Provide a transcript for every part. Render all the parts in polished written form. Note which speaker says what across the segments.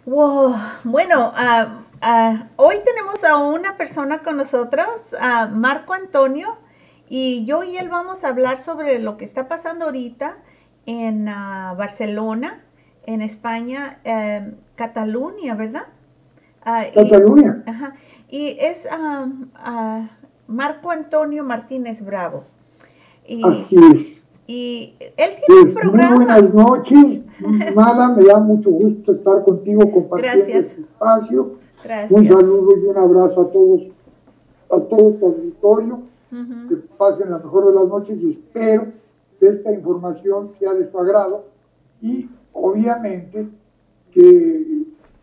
Speaker 1: Wow, bueno, hoy tenemos a una persona con nosotros, a Marco Antonio, y yo y él vamos a hablar sobre lo que está pasando ahorita en Barcelona, en España, Cataluña, ¿verdad?
Speaker 2: Cataluña,
Speaker 1: Ajá, y es Marco Antonio Martínez Bravo. Y,
Speaker 2: así es.
Speaker 1: y él tiene un
Speaker 2: Pues muy
Speaker 1: programa.
Speaker 2: buenas noches, Mala, me da mucho gusto estar contigo compartiendo
Speaker 1: Gracias,
Speaker 2: este espacio. Un
Speaker 1: gracias.
Speaker 2: saludo y un abrazo a todo tu auditorio, que
Speaker 1: Ujú.
Speaker 2: pasen la mejor de las noches y espero que esta información sea de su agrado y obviamente que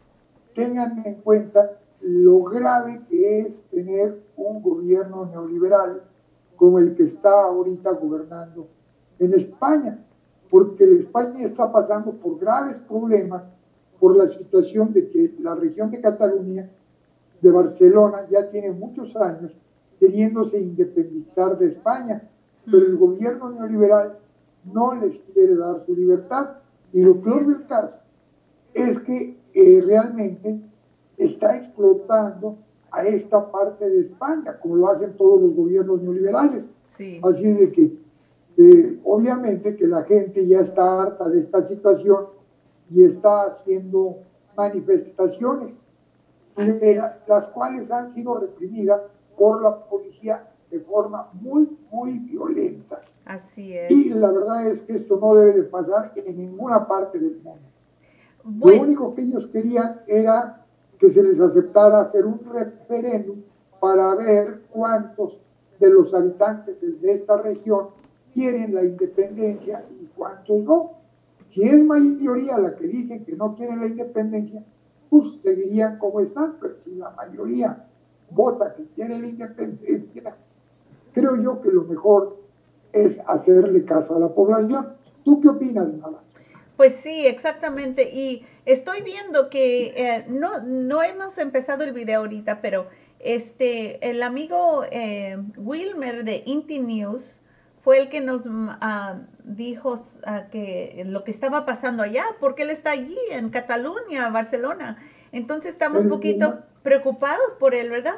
Speaker 2: tengan en cuenta lo grave que es tener un gobierno neoliberal como el que está ahorita gobernando en España, porque España está pasando por graves problemas por la situación de que la región de Cataluña, de Barcelona, ya tiene muchos años queriéndose independizar de España, pero el
Speaker 1: Mm,
Speaker 2: gobierno neoliberal no les quiere dar su libertad. Y lo
Speaker 1: así
Speaker 2: peor
Speaker 1: es.
Speaker 2: del caso es que realmente está explotando a esta parte de España, como lo hacen todos los gobiernos neoliberales.
Speaker 1: Sí,
Speaker 2: Así de que obviamente que la gente ya está harta de esta situación y está haciendo manifestaciones,
Speaker 1: así es.
Speaker 2: las cuales han sido reprimidas por la policía de forma muy violenta.
Speaker 1: Así es.
Speaker 2: Y la verdad es que esto no debe de pasar en ninguna parte del mundo. Lo
Speaker 1: Bueno,
Speaker 2: único que ellos querían era que se les aceptara hacer un referéndum para ver cuántos de los habitantes de esta región quieren la independencia y cuántos no. Si es mayoría la que dice que no quiere la independencia, pues seguirían como están, pero si la mayoría vota que quiere la independencia, creo yo que lo mejor es hacerle caso a la población. ¿Tú qué opinas, Nada?
Speaker 1: pues sí, exactamente. Y estoy viendo que no hemos empezado el video ahorita, pero el amigo Wilmer de Inti News fue el que nos dijo que lo que estaba pasando allá, porque él está allí en Cataluña, Barcelona. Entonces estamos un poquito preocupados por él, ¿verdad?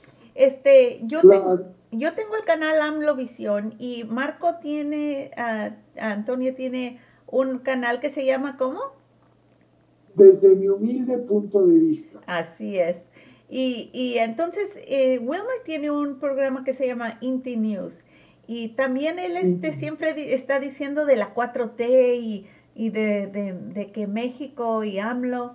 Speaker 1: Este, yo tengo,
Speaker 2: Claro,
Speaker 1: yo tengo el canal AMLO Visión y Marco tiene, Antonio tiene un canal que se llama ¿cómo?
Speaker 2: desde mi humilde punto de vista.
Speaker 1: Así es. Y entonces Wilmer tiene un programa que se llama Inti News. Y también él siempre está diciendo de la 4T y de que México y AMLO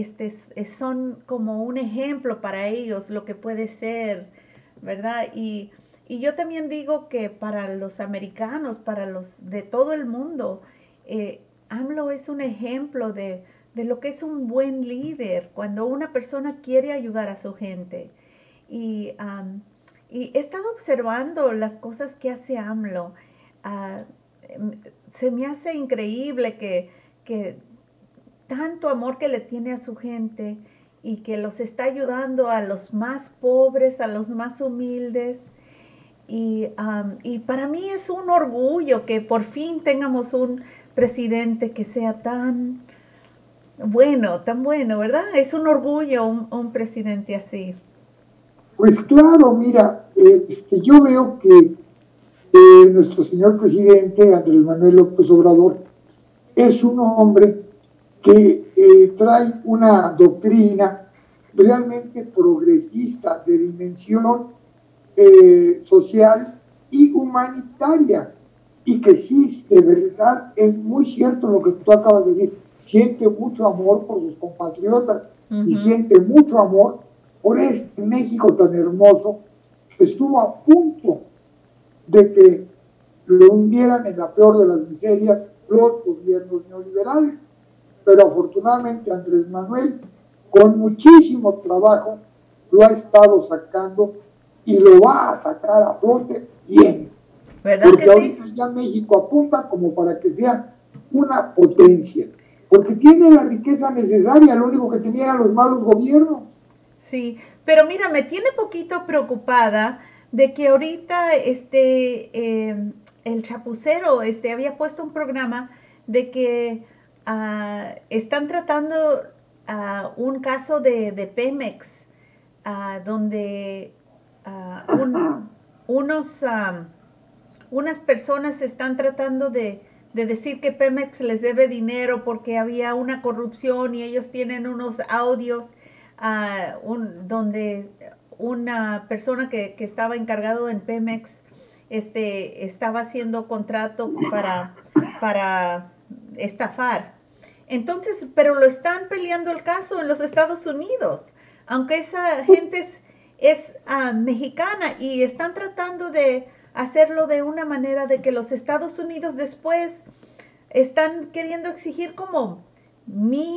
Speaker 1: son como un ejemplo para ellos, lo que puede ser, ¿verdad? Y yo también digo que para los americanos, para los de todo el mundo, AMLO es un ejemplo de lo que es un buen líder, cuando una persona quiere ayudar a su gente. Y, y he estado observando las cosas que hace AMLO. Uh, Se me hace increíble que tanto amor que le tiene a su gente y que los está ayudando a los más pobres, a los más humildes. Y para mí es un orgullo que por fin tengamos un presidente que sea tan bueno, ¿verdad? Es un orgullo un presidente así.
Speaker 2: Pues claro, mira, yo veo que nuestro señor presidente Andrés Manuel López Obrador es un hombre que trae una doctrina realmente progresista de dimensión social y humanitaria. Y que sí, de verdad, es muy cierto lo que tú acabas de decir. Siente mucho amor por sus compatriotas y
Speaker 1: Ujú.
Speaker 2: siente mucho amor por este México tan hermoso que estuvo a punto de que lo hundieran en la peor de las miserias los gobiernos neoliberales. Pero afortunadamente Andrés Manuel, con muchísimo trabajo, lo ha estado sacando y lo va a sacar a flote bien.
Speaker 1: ¿Verdad que
Speaker 2: Porque
Speaker 1: sí?
Speaker 2: ahorita ya México apunta como para que sea una potencia. Porque tiene la riqueza necesaria, lo único que tenían los malos gobiernos.
Speaker 1: Sí, pero mira, me tiene poquito preocupada de que ahorita el chapucero había puesto un programa de que están tratando un caso de Pemex, donde unas personas están tratando de decir que Pemex les debe dinero porque había una corrupción y ellos tienen unos audios donde una persona que estaba encargado en Pemex estaba haciendo contrato para estafar. Entonces, pero lo están peleando el caso en los Estados Unidos, aunque esa gente es mexicana, y están tratando de hacerlo de una manera de que los Estados Unidos después están queriendo exigir como mil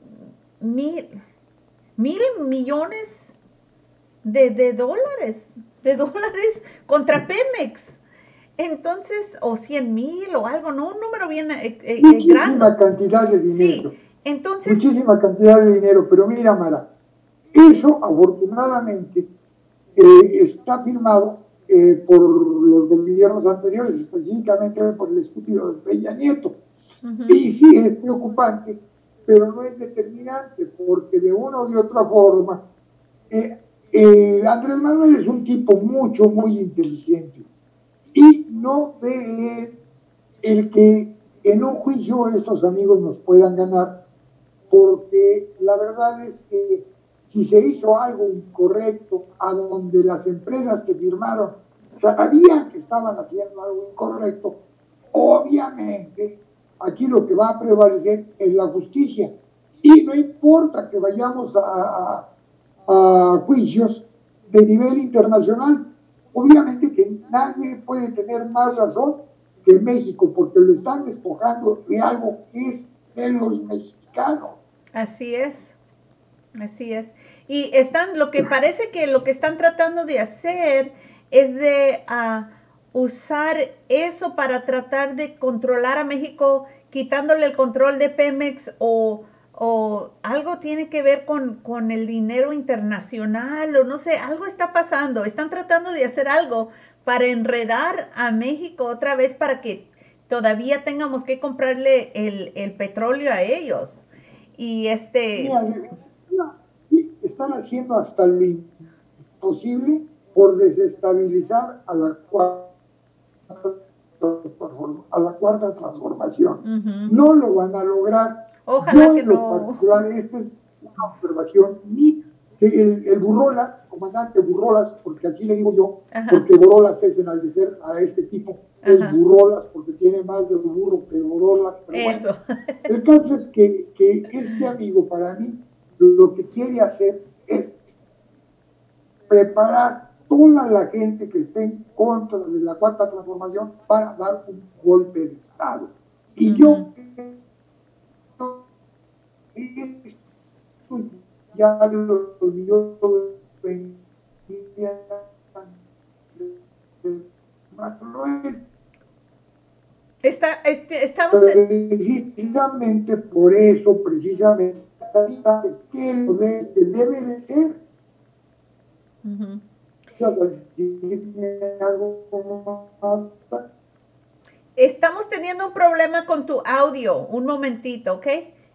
Speaker 1: millones de dólares contra Pemex. Entonces, o 100,000 o algo, no un número bien
Speaker 2: muchísima
Speaker 1: grande.
Speaker 2: cantidad de dinero.
Speaker 1: Sí, entonces.
Speaker 2: Muchísima cantidad de dinero, pero mira, Mara, eso afortunadamente está firmado por los gobiernos anteriores, específicamente por el estúpido de Peña Nieto. Y sí, es preocupante, pero no es determinante, porque de una o de otra forma, Andrés Manuel es un tipo muy inteligente, y no ve el que en un juicio estos amigos nos puedan ganar, porque la verdad es que si se hizo algo incorrecto a donde las empresas que firmaron sabían que estaban haciendo algo incorrecto, obviamente aquí lo que va a prevalecer es la justicia, y no importa que vayamos a juicios de nivel internacional. Obviamente que nadie puede tener más razón que México, porque lo están despojando de algo que es de los mexicanos.
Speaker 1: Así es, así es. Y lo que parece que lo que están tratando de hacer es de usar eso para tratar de controlar a México, quitándole el control de Pemex, o algo tiene que ver con el dinero internacional, o no sé, algo está pasando. Están tratando de hacer algo para enredar a México otra vez, para que todavía tengamos que comprarle el petróleo a ellos. Y
Speaker 2: Mira, están haciendo hasta lo imposible por desestabilizar a la cuarta transformación. No lo van a lograr.
Speaker 1: Ojalá que
Speaker 2: en lo
Speaker 1: no.
Speaker 2: particular, esta es una observación mía. El Burrolas, comandante Burrolas, porque así le digo yo, porque Burrolas es enaltecer a este tipo, es Burrolas porque tiene más de burro que Burrolas, pero
Speaker 1: eso.
Speaker 2: Bueno, el caso es que este amigo, para mí, lo que quiere hacer es preparar toda la gente que esté en contra de la cuarta transformación para dar un golpe de Estado. Y yo ya lo venía
Speaker 1: Estamos
Speaker 2: precisamente por eso, precisamente, que lo debe de ser.
Speaker 1: Estamos teniendo un problema con tu audio. Un momentito, ¿ok?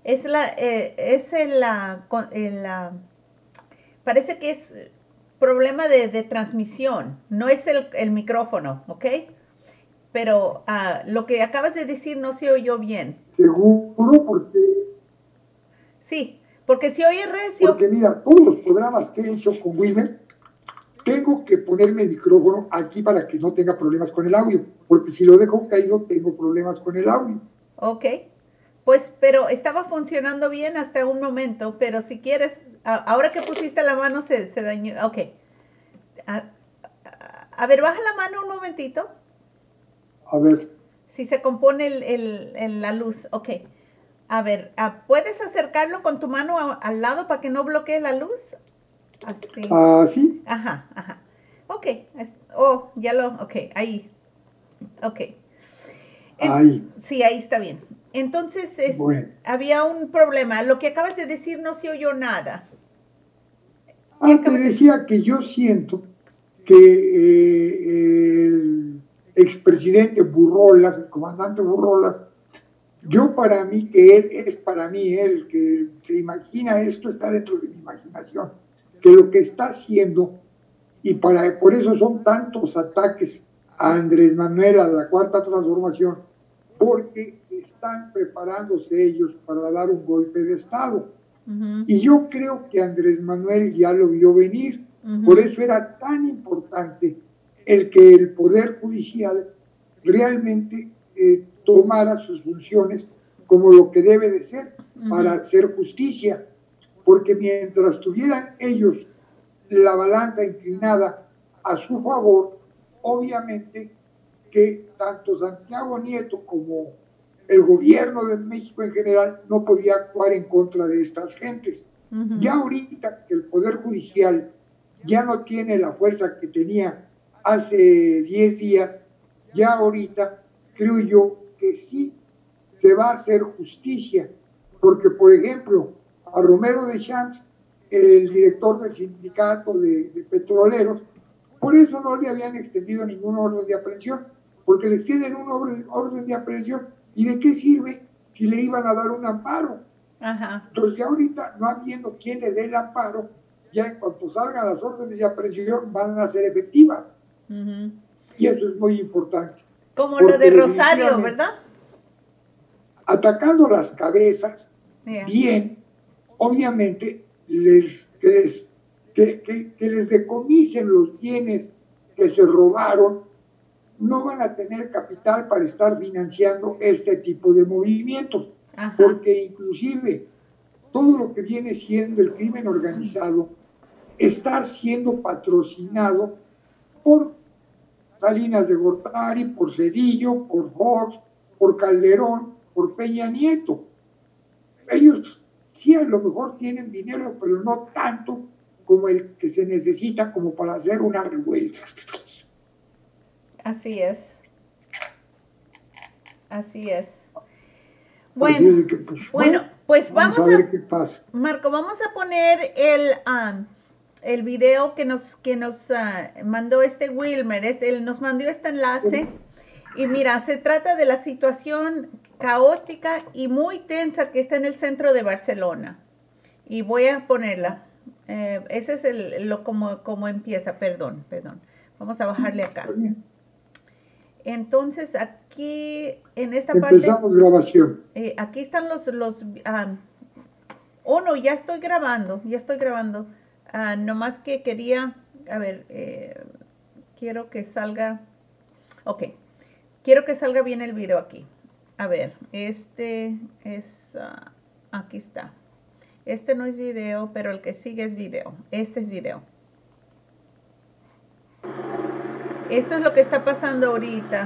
Speaker 1: Parece que es problema de transmisión. No es el micrófono, ¿ok? Pero lo que acabas de decir no se oyó bien.
Speaker 2: Seguro, porque...
Speaker 1: Sí, porque si oye recio...
Speaker 2: Porque mira, todos los programas que he hecho con Wilmer, tengo que ponerme el micrófono aquí para que no tenga problemas con el audio, porque si lo dejo caído, tengo problemas con el audio.
Speaker 1: Ok, pues, pero estaba funcionando bien hasta un momento, pero si quieres, ahora que pusiste la mano se dañó. Ok. A ver, baja la mano un momentito.
Speaker 2: A ver.
Speaker 1: Si se compone la luz, ok. A ver, ¿puedes acercarlo con tu mano al lado para que no bloquee la luz? Así.
Speaker 2: ¿Sí?
Speaker 1: Ajá. Ok. Ok, ahí. Ok.
Speaker 2: Ahí.
Speaker 1: Sí, ahí está bien. Entonces,
Speaker 2: bueno.
Speaker 1: Había un problema. Lo que acabas de decir no se oyó nada.
Speaker 2: Te decía que yo siento que el expresidente Burrolas, el comandante Burrolas, Yo para mí, que él es para mí, él que se imagina esto está dentro de mi imaginación, que lo que está haciendo, y por eso son tantos ataques a Andrés Manuel, a la Cuarta Transformación, porque están preparándose ellos para dar un golpe de Estado. Y yo creo que Andrés Manuel ya lo vio venir. Por eso era tan importante el que el Poder Judicial realmente tomara sus funciones como lo que debe de ser para hacer justicia. Porque mientras tuvieran ellos la balanza inclinada a su favor, obviamente que tanto Santiago Nieto como el gobierno de México en general no podía actuar en contra de estas gentes. Ya ahorita que el Poder Judicial ya no tiene la fuerza que tenía hace 10 días, ya ahorita creo yo que sí se va a hacer justicia, porque por ejemplo a Romero de Champs, el director del sindicato de petroleros, por eso no le habían extendido ningún orden de aprehensión, porque les tienen un orden de aprehensión. ¿Y de qué sirve si le iban a dar un amparo? Entonces ya ahorita, no habiendo quien le dé el amparo, ya en cuanto salgan las órdenes de aprehensión van a ser efectivas. Y eso es muy importante.
Speaker 1: Como lo de Rosario, ¿verdad?
Speaker 2: Atacando las cabezas, bien, obviamente que les decomisen los bienes que se robaron, no van a tener capital para estar financiando este tipo de movimientos. Porque inclusive todo lo que viene siendo el crimen organizado está siendo patrocinado por Salinas de Gortari, por Cedillo, por Fox, por Calderón, por Peña Nieto. Ellos sí a lo mejor tienen dinero, pero no tanto como el que se necesita como para hacer una revuelta.
Speaker 1: Así es. Así es.
Speaker 2: Bueno, así es que,
Speaker 1: pues vamos
Speaker 2: a ver qué pasa.
Speaker 1: Marco, vamos a poner el video que nos mandó Wilmer. Él nos mandó este enlace. Y mira, se trata de la situación caótica y muy tensa que está en el centro de Barcelona. Y voy a ponerla. Ese es como empieza. Perdón. Vamos a bajarle acá. Entonces, aquí, en esta parte...
Speaker 2: Empezamos grabación.
Speaker 1: Aquí están no, ya estoy grabando. Nomás que quería... A ver, quiero que salga... Ok. Quiero que salga bien el video aquí. A ver, este es... aquí está. Este no es video, pero el que sigue es video. Este es video. Esto es lo que está pasando ahorita.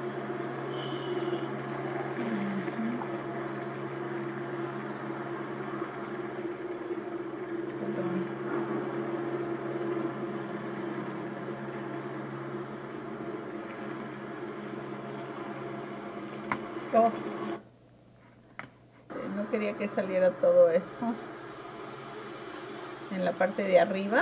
Speaker 1: Oh. No quería que saliera todo eso en la parte de arriba.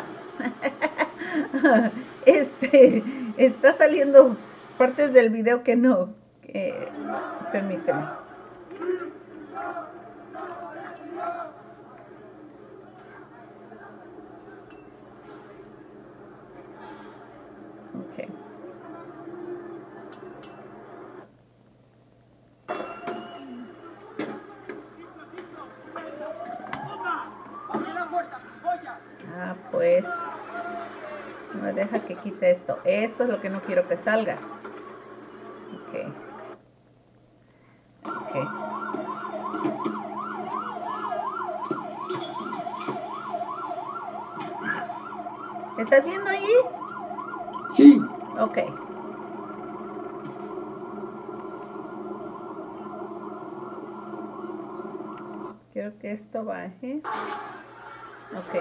Speaker 1: Está saliendo partes del video que no. Permíteme. Okay. Pues no me deja que quite esto. Esto es lo que no quiero que salga. Ok. ¿Estás viendo ahí?
Speaker 2: Sí.
Speaker 1: Ok. Quiero que esto baje. Ok.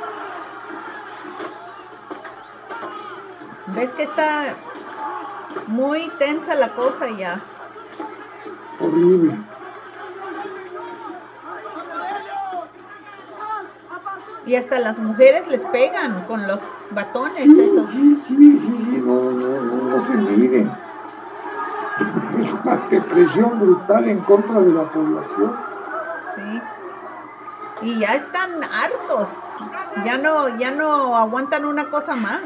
Speaker 1: ¿Ves que está muy tensa la cosa ya?
Speaker 2: Horrible.
Speaker 1: Y hasta las mujeres les pegan con los batones
Speaker 2: sí,
Speaker 1: esos.
Speaker 2: Sí, no se miden. es una represión brutal en contra de la población.
Speaker 1: Sí. Y ya están hartos. Ya no aguantan una cosa más.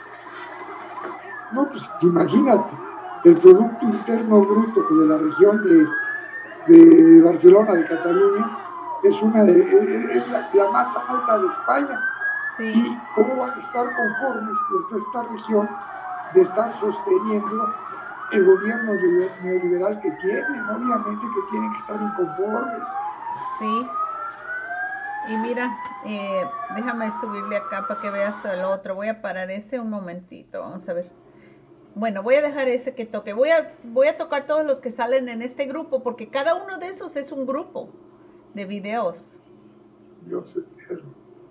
Speaker 2: No, pues imagínate, el Producto Interno Bruto de la región de Barcelona, de Cataluña, es la más alta de España.
Speaker 1: Sí.
Speaker 2: ¿Y cómo van a estar conformes los de esta región de estar sosteniendo el gobierno neoliberal que tienen? Obviamente que tienen que estar inconformes.
Speaker 1: Sí. Y mira, déjame subirle acá para que veas el otro. Voy a parar ese un momentito. Vamos a ver. Bueno, voy a dejar ese que toque. Voy a tocar todos los que salen en este grupo, porque cada uno de esos es un grupo de videos.
Speaker 2: Dios eterno.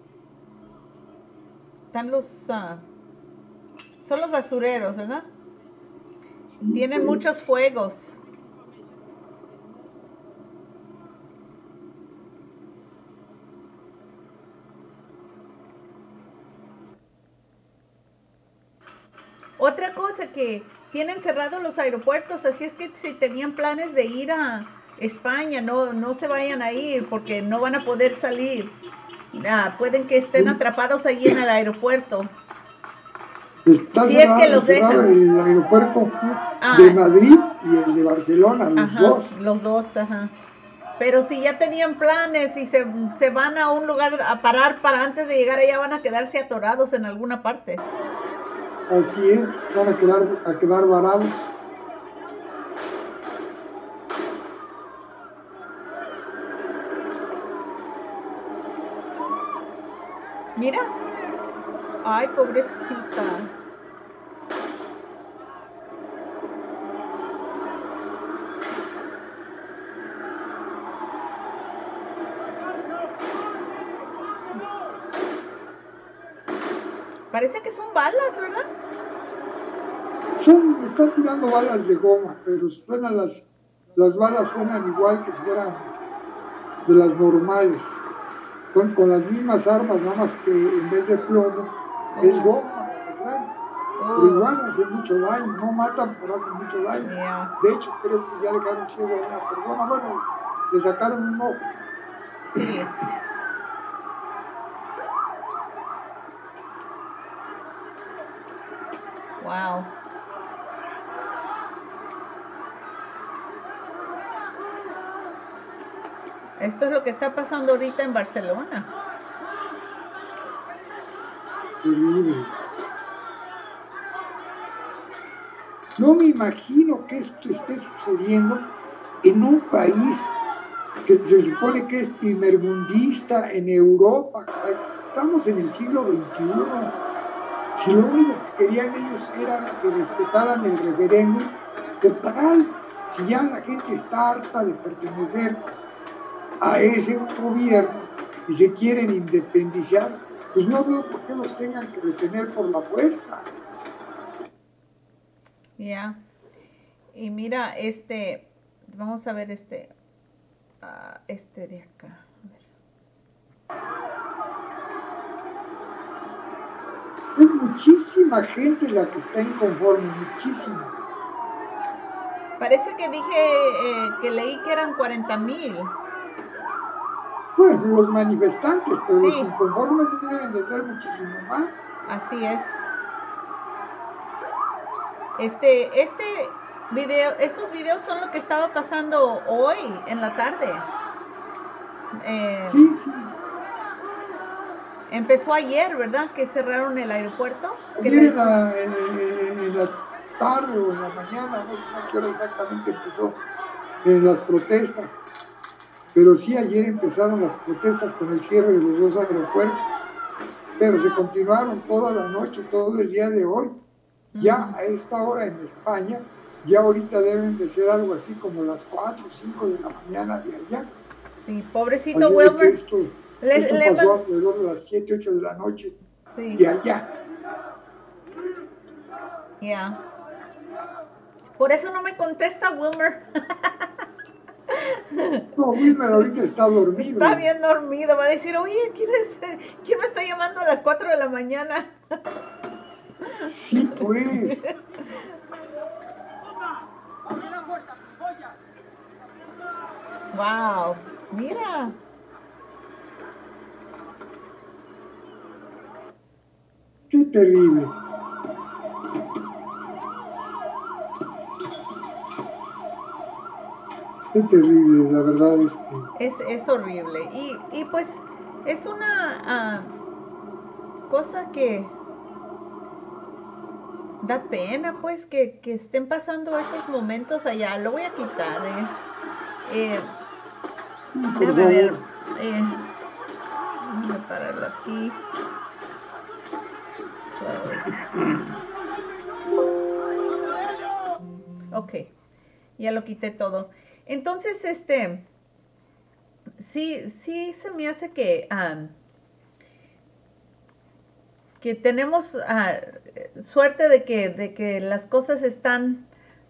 Speaker 1: Están son los basureros, ¿verdad?
Speaker 2: Sí,
Speaker 1: Tienen
Speaker 2: pues,
Speaker 1: muchos fuegos. Otra cosa que tienen cerrados los aeropuertos, así es que si tenían planes de ir a España, no se vayan a ir porque no van a poder salir. Pueden que estén atrapados allí en el aeropuerto.
Speaker 2: Está
Speaker 1: Si es que los
Speaker 2: cerrado
Speaker 1: dejan.
Speaker 2: el aeropuerto de Madrid y el de Barcelona,
Speaker 1: los dos, ajá. Pero si ya tenían planes y se van a un lugar a parar para antes de llegar allá, van a quedarse atorados en alguna parte.
Speaker 2: Así es, van a quedar varados.
Speaker 1: Mira. Ay, pobrecita. Parece que son balas, ¿verdad?
Speaker 2: Están tirando balas de goma, pero suenan las balas suenan igual que si fueran de las normales. Son con las mismas armas, nada más que en vez de plomo es goma, ¿verdad? Pero igual hacen mucho daño, no matan, pero hacen mucho daño.
Speaker 1: Yeah.
Speaker 2: De hecho, creo que ya dejaron ciego a una persona. Bueno, le sacaron un ojo.
Speaker 1: Sí. Wow. Esto es lo que está pasando ahorita en Barcelona.
Speaker 2: Terrible. No me imagino que esto esté sucediendo en un país que se supone que es primermundista en Europa. Estamos en el siglo XXI. Si lo único que querían ellos era que respetaran el referéndum, total, si ya la gente está harta de pertenecer a ese gobierno y se quieren independizar, pues no veo por qué los tengan que retener por la fuerza.
Speaker 1: Ya. Y mira, vamos a ver de acá.
Speaker 2: Es muchísima gente la que está inconforme, muchísima.
Speaker 1: Parece que que leí que eran 40,000.
Speaker 2: Bueno, los manifestantes, pero
Speaker 1: sí.
Speaker 2: Los inconformes deben de ser muchísimo más.
Speaker 1: Así es. Estos videos son lo que estaba pasando hoy en la tarde.
Speaker 2: Sí.
Speaker 1: Empezó ayer, ¿verdad? Que cerraron el aeropuerto.
Speaker 2: Ayer en la tarde o en la mañana, no sé a qué hora exactamente empezó en las protestas. Pero sí, ayer empezaron las protestas con el cierre de los dos aeropuertos. Pero se continuaron toda la noche, todo el día de hoy. Ya a esta hora en España, ya ahorita deben de ser algo así como las 4 o 5 de la mañana de allá.
Speaker 1: Sí, pobrecito Wilmer.
Speaker 2: Esto pasó alrededor de las 7, 8 de la noche de allá.
Speaker 1: Ya. Por eso no me contesta Wilmer.
Speaker 2: No, Wilmer ahorita está dormido.
Speaker 1: Está bien dormido. Va a decir, oye, ¿quién me está llamando a las 4 de la mañana?
Speaker 2: Sí, pues.
Speaker 1: Wow, mira.
Speaker 2: Qué terrible. Qué terrible, la verdad.
Speaker 1: Es horrible. Y pues es una cosa que da pena, pues, que estén pasando esos momentos allá. Lo voy a quitar, déjame ver. Déjame pararlo aquí. Ok, ya lo quité todo. Entonces, sí se me hace que tenemos suerte de que las cosas están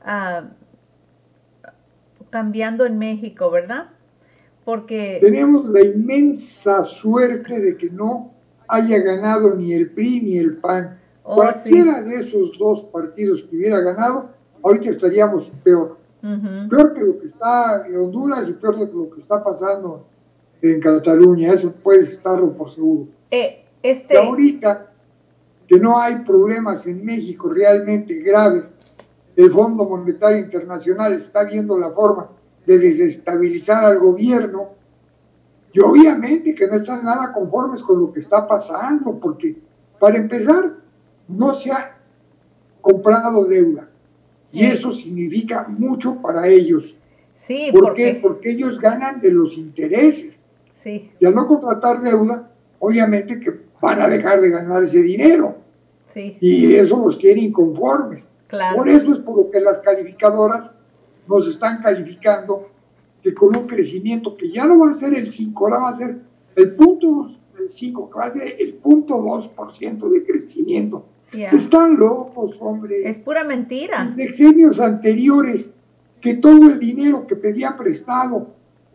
Speaker 1: cambiando en México, ¿verdad? Porque
Speaker 2: tenemos la inmensa suerte de que no haya ganado ni el PRI ni el PAN. Cualquiera de esos dos partidos que hubiera ganado, ahorita estaríamos peor. Peor que lo que está en Honduras y peor que lo que está pasando en Cataluña. Eso puedes estarlo por seguro. Y ahorita que no hay problemas en México realmente graves, el Fondo Monetario Internacional está viendo la forma de desestabilizar al gobierno, y obviamente que no están nada conformes con lo que está pasando, porque para empezar no se ha comprado deuda, y eso significa mucho para ellos.
Speaker 1: Sí,
Speaker 2: ¿Por qué? Porque ellos ganan de los intereses.
Speaker 1: Sí.
Speaker 2: Y al no contratar deuda, obviamente que van a dejar de ganar ese dinero.
Speaker 1: Sí.
Speaker 2: Y eso los tiene inconformes.
Speaker 1: Claro.
Speaker 2: Por eso es por lo que las calificadoras nos están calificando que con un crecimiento que ya no va a ser el 5, ahora va a ser el 0.5, que va a ser el 0.2% de crecimiento.
Speaker 1: Yeah.
Speaker 2: Están locos, hombre.
Speaker 1: Es pura mentira.
Speaker 2: En sexenios anteriores, que todo el dinero que pedían prestado,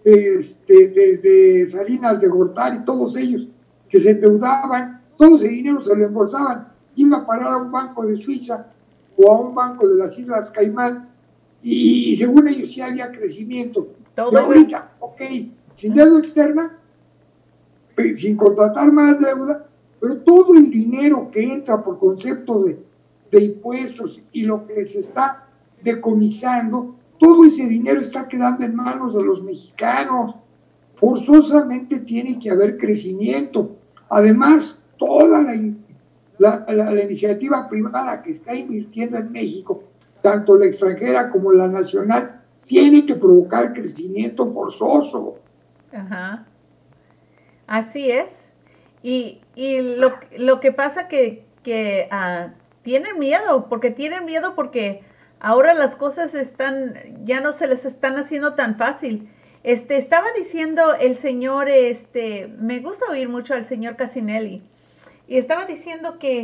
Speaker 2: desde Salinas de Gortari, todos ellos que se endeudaban, todo ese dinero se lo embolsaban, iba a parar a un banco de Suiza o a un banco de las Islas Caimán, y según ellos sí había crecimiento.
Speaker 1: Todo
Speaker 2: y ahorita, ok, sin deuda externa, sin contratar más deuda, pero todo el dinero que entra por concepto de impuestos y lo que se está decomisando, todo ese dinero está quedando en manos de los mexicanos. Forzosamente tiene que haber crecimiento. Además, toda la iniciativa privada que está invirtiendo en México, tanto la extranjera como la nacional, tiene que provocar crecimiento forzoso.
Speaker 1: Ajá. Así es. Y lo que pasa que tienen miedo porque ahora las cosas ya no se les están haciendo tan fácil. Estaba diciendo el señor, me gusta oír mucho al señor Casinelli, y estaba diciendo que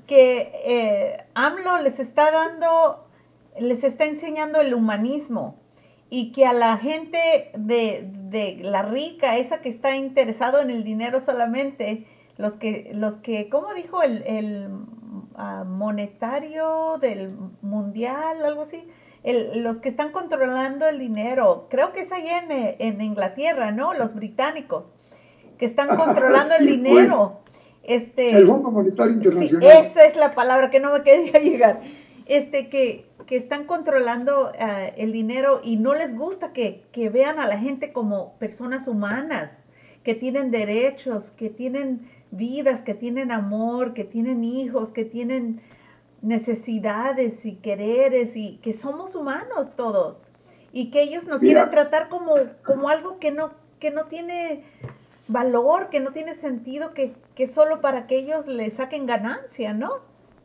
Speaker 1: AMLO les está enseñando el humanismo, y que a la gente de la rica, esa que está interesado en el dinero solamente, los que ¿cómo dijo el monetario del mundial, algo así? Los que están controlando el dinero, creo que es allá en Inglaterra, ¿no? Los británicos, que están controlando el dinero.
Speaker 2: Pues, el Fondo Monetario Internacional.
Speaker 1: Sí, esa es la palabra que no me quería llegar. Que están controlando el dinero, y no les gusta que vean a la gente como personas humanas, que tienen derechos, que tienen vidas, que tienen amor, que tienen hijos, que tienen necesidades y quereres, y que somos humanos todos, y que ellos nos quieren tratar como algo que no tiene valor, que no tiene sentido, que solo para que ellos le saquen ganancia, ¿no?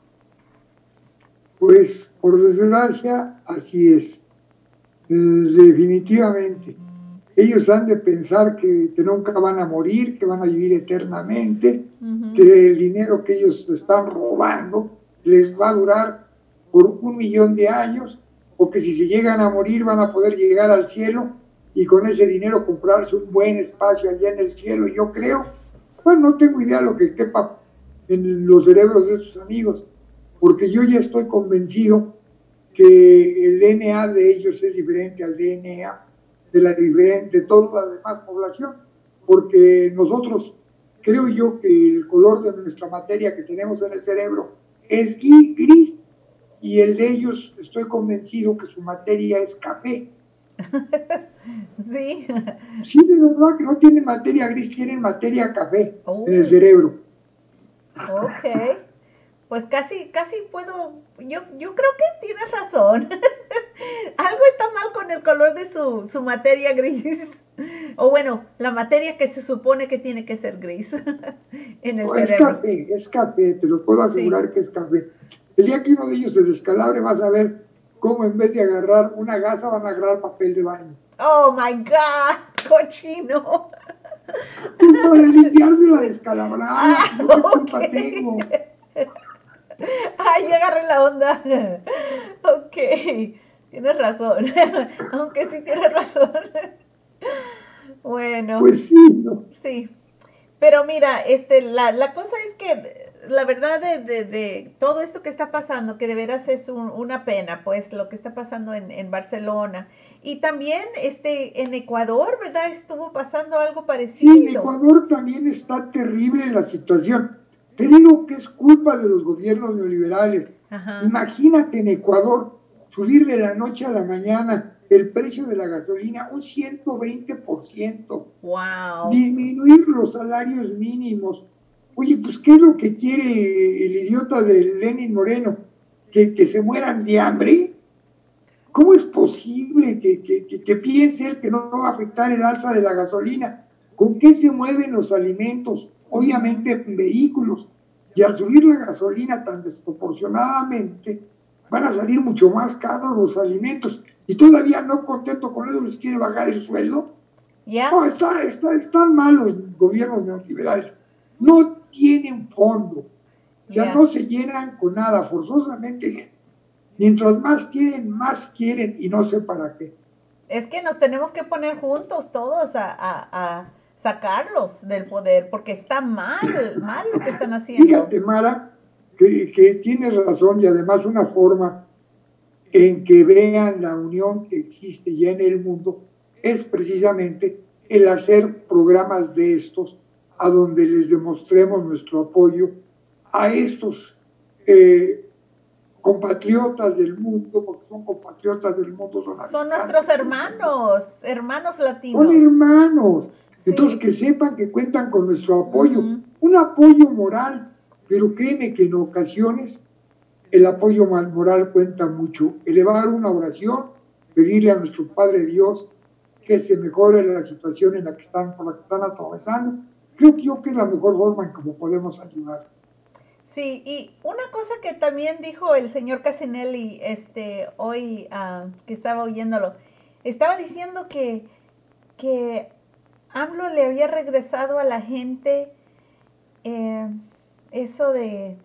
Speaker 2: Pues, por desgracia, así es. Definitivamente. Ellos han de pensar que nunca van a morir, que van a vivir eternamente, que el dinero que ellos están robando les va a durar por 1.000.000 de años, o que si se llegan a morir van a poder llegar al cielo y con ese dinero comprarse un buen espacio allá en el cielo. Yo creo, bueno, no tengo idea de lo que quepa en los cerebros de esos amigos, porque yo ya estoy convencido que el DNA de ellos es diferente al DNA de toda la demás población, porque nosotros, creo yo que el color de nuestra materia que tenemos en el cerebro es gris, y el de ellos estoy convencido que su materia es café.
Speaker 1: Sí.
Speaker 2: Sí, de verdad que no tienen materia gris, tienen materia café en el cerebro.
Speaker 1: Ok. Pues casi puedo, yo creo que tienes razón. Algo está mal con el color de su materia gris. O bueno, la materia que se supone que tiene que ser gris en el cerebro.
Speaker 2: Es café, te lo puedo asegurar, sí, que es café. El día que uno de ellos se descalabre vas a ver cómo en vez de agarrar una gasa van a agarrar papel de baño.
Speaker 1: Oh my God, cochino.
Speaker 2: Pues para limpiarse la descalabrada, yo qué culpa tengo.
Speaker 1: Ay, ya agarré la onda. Ok, tienes razón. Aunque sí tienes razón. Bueno.
Speaker 2: Pues sí, ¿no?
Speaker 1: Sí. Pero mira, la cosa es que la verdad de todo esto que está pasando, que de veras es una pena, pues lo que está pasando en Barcelona. Y también en Ecuador, ¿verdad? Estuvo pasando algo parecido.
Speaker 2: Sí, en Ecuador también está terrible la situación. Te digo que es culpa de los gobiernos neoliberales. Ajá. Imagínate en Ecuador subir de la noche a la mañana el precio de la gasolina un 120%.
Speaker 1: Wow.
Speaker 2: Disminuir los salarios mínimos. Oye, pues ¿qué es lo que quiere el idiota de Lenin Moreno? ¿Que se mueran de hambre? ¿Cómo es posible que piense él que no va a afectar el alza de la gasolina? ¿Con qué se mueven los alimentos? Obviamente en vehículos. Y al subir la gasolina tan desproporcionadamente, van a salir mucho más caros los alimentos. Y todavía no contento con eso, les quiere bajar el sueldo.
Speaker 1: Yeah.
Speaker 2: No, están mal los gobiernos neoliberales. No tienen fondo. O sea, no se llenan con nada, forzosamente. Mientras más quieren y no sé para qué.
Speaker 1: Es que nos tenemos que poner juntos todos a sacarlos del poder, porque está mal lo que están haciendo.
Speaker 2: Fíjate, Mara, que tienes razón, y además una forma en que vean la unión que existe ya en el mundo es precisamente el hacer programas de estos a donde les demostremos nuestro apoyo a estos compatriotas del mundo, porque son compatriotas del mundo,
Speaker 1: son nuestros hermanos latinos.
Speaker 2: Son hermanos. Sí. Entonces que sepan que cuentan con nuestro apoyo, un apoyo moral, pero créeme que en ocasiones el apoyo moral cuenta mucho. Elevar una oración, pedirle a nuestro Padre Dios que se mejore la situación por la que están atravesando. Creo yo que es la mejor forma en cómo podemos ayudar.
Speaker 1: Sí, y una cosa que también dijo el señor Casinelli hoy que estaba oyéndolo, estaba diciendo que AMLO le había regresado a la gente eso de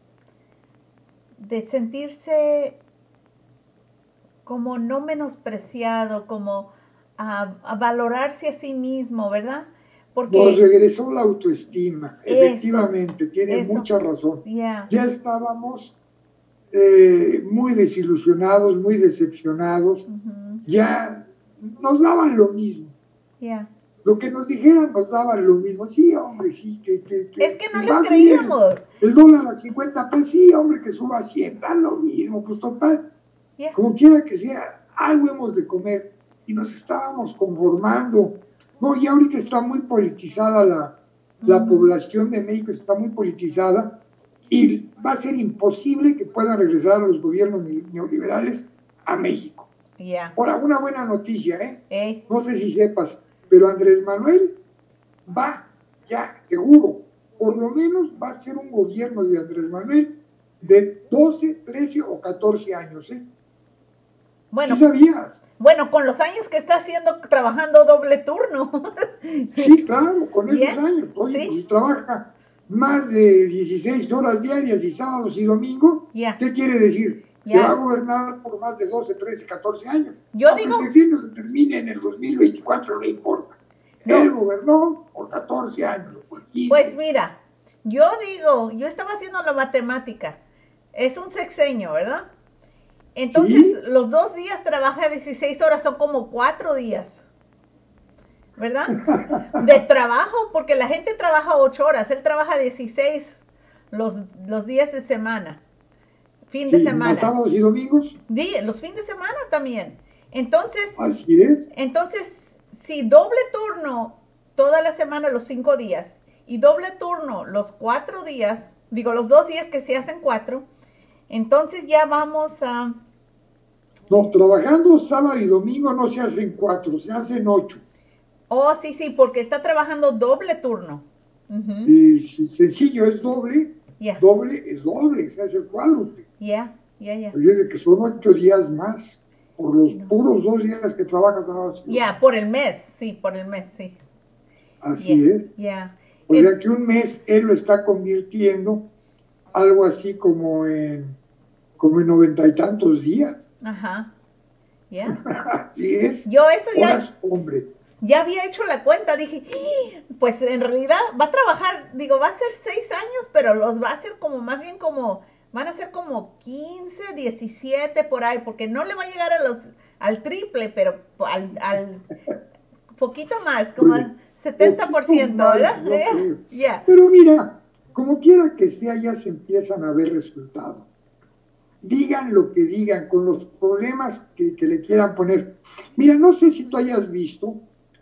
Speaker 1: sentirse como no menospreciado, como a valorarse a sí mismo, ¿verdad? Porque
Speaker 2: nos regresó la autoestima, efectivamente, tiene mucha razón.
Speaker 1: Yeah.
Speaker 2: Ya estábamos muy desilusionados, muy decepcionados, ya nos daban lo mismo.
Speaker 1: Yeah.
Speaker 2: Lo que nos dijeran nos daban lo mismo. Sí, hombre, sí.
Speaker 1: Es que no les creíamos.
Speaker 2: El dólar a 50 pesos, sí, hombre, que suba a 100, da lo mismo, pues total.
Speaker 1: Yeah.
Speaker 2: Como quiera que sea, algo hemos de comer. Y nos estábamos conformando. No, y ahorita está muy politizada la población de México, está muy politizada. Y va a ser imposible que puedan regresar los gobiernos neoliberales a México.
Speaker 1: Yeah.
Speaker 2: Ahora, una buena noticia, no sé si sepas, pero Andrés Manuel va, ya, seguro, por lo menos va a ser un gobierno de Andrés Manuel de 12, 13 o 14 años,
Speaker 1: Bueno,
Speaker 2: ¿sí sabías?
Speaker 1: Bueno, con los años que está trabajando doble turno.
Speaker 2: Sí, claro, con esos años. Oye,
Speaker 1: ¿sí?
Speaker 2: Si trabaja más de 16 horas diarias y sábados y domingos, ¿qué quiere decir? Que va a gobernar por más de 12, 13, 14 años.
Speaker 1: Yo digo...
Speaker 2: el sexenio se termine en el 2024, no importa. No. Él gobernó por 14 años. Por 15.
Speaker 1: Pues mira, yo estaba haciendo la matemática. Es un sexenio, ¿verdad? Entonces, ¿sí? Los 2 días trabaja 16 horas, son como 4 días. ¿verdad? De trabajo, porque la gente trabaja 8 horas, él trabaja 16 los días de semana, fin de
Speaker 2: Sí, más
Speaker 1: semana.
Speaker 2: sábados y domingos.
Speaker 1: Los fines de semana también. Entonces,
Speaker 2: Así es.
Speaker 1: Si doble turno toda la semana los 5 días y doble turno los 4 días, digo los 2 días que se hacen 4, entonces ya vamos a...
Speaker 2: No, trabajando sábado y domingo no se hacen 4, se hacen 8.
Speaker 1: Oh, sí, sí, porque está trabajando doble turno.
Speaker 2: Y sencillo, es doble.
Speaker 1: Yeah.
Speaker 2: Doble es doble, se hace el cuádruple.
Speaker 1: Ya.
Speaker 2: Es decir, que son 8 días más por los puros 2 días que trabajas sábado.
Speaker 1: Ya, por el mes, sí.
Speaker 2: Así es.
Speaker 1: Ya.
Speaker 2: O sea que un mes él lo está convirtiendo algo así como en 90 y tantos días.
Speaker 1: Ajá. Ya.
Speaker 2: Así es.
Speaker 1: Yo eso
Speaker 2: Horas, hombre.
Speaker 1: Ya había hecho la cuenta, dije, pues en realidad va a trabajar, digo, va a ser 6 años, pero los va a hacer como, más bien como, van a ser como 15, 17 por ahí, porque no le va a llegar al triple, pero al poquito más, como al 70%, ¿verdad?
Speaker 2: Yeah. Pero mira, como quiera que sea, ya se empiezan a ver resultados. Digan lo que digan, con los problemas que le quieran poner. Mira, no sé si tú hayas visto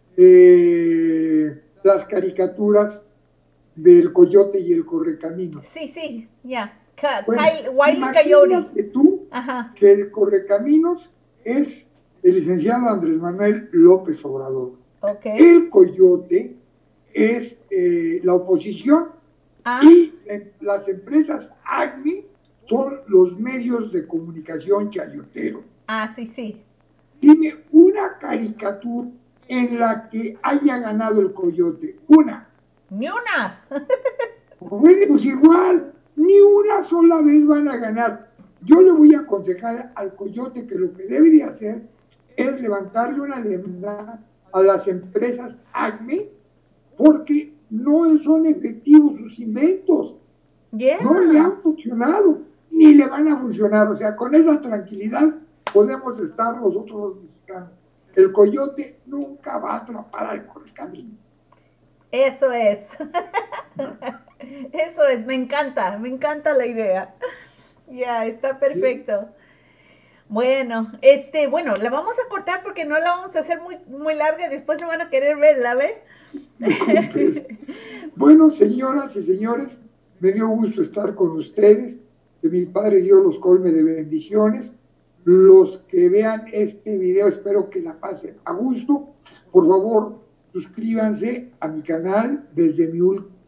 Speaker 2: las caricaturas del Coyote y el Correcaminos.
Speaker 1: Sí, ya.
Speaker 2: Bueno, imagínate tú que el Correcaminos es el licenciado Andrés Manuel López Obrador.
Speaker 1: Okay.
Speaker 2: El Coyote es la oposición y las empresas ACME son los medios de comunicación chayoteros.
Speaker 1: Sí.
Speaker 2: Dime una caricatura en la que haya ganado el Coyote. Una.
Speaker 1: Ni una.
Speaker 2: Bueno, pues igual, ni una sola vez van a ganar. Yo le voy a aconsejar al Coyote que lo que debe de hacer es levantarle una demanda a las empresas ACME porque no son efectivos sus inventos.
Speaker 1: Yeah.
Speaker 2: No le han funcionado, ni le van a funcionar. O sea, con esa tranquilidad podemos estar nosotros los mexicanos. El Coyote nunca va a atrapar al Correcaminos.
Speaker 1: Eso es. Eso es, me encanta la idea. Ya, está perfecto. Sí. Bueno, la vamos a cortar porque no la vamos a hacer muy larga, después no van a querer verla, ¿ves?
Speaker 2: Bueno, señoras y señores, me dio gusto estar con ustedes, que mi Padre Dios los colme de bendiciones. Los que vean este video, espero que la pasen a gusto. Por favor, suscríbanse a mi canal desde mi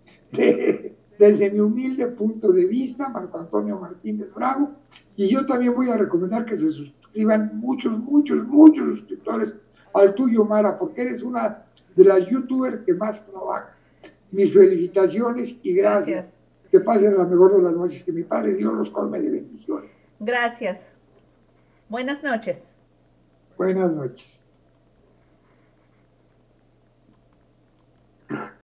Speaker 2: humilde punto de vista, Marco Antonio Martínez Bravo. Y yo también voy a recomendar que se suscriban muchos suscriptores al tuyo, Mara, porque eres una de las youtubers que más trabaja. Mis felicitaciones y gracias. Que pasen la mejor de las noches, que mi Padre Dios los colme de bendiciones.
Speaker 1: Gracias. Buenas noches.
Speaker 2: Buenas noches.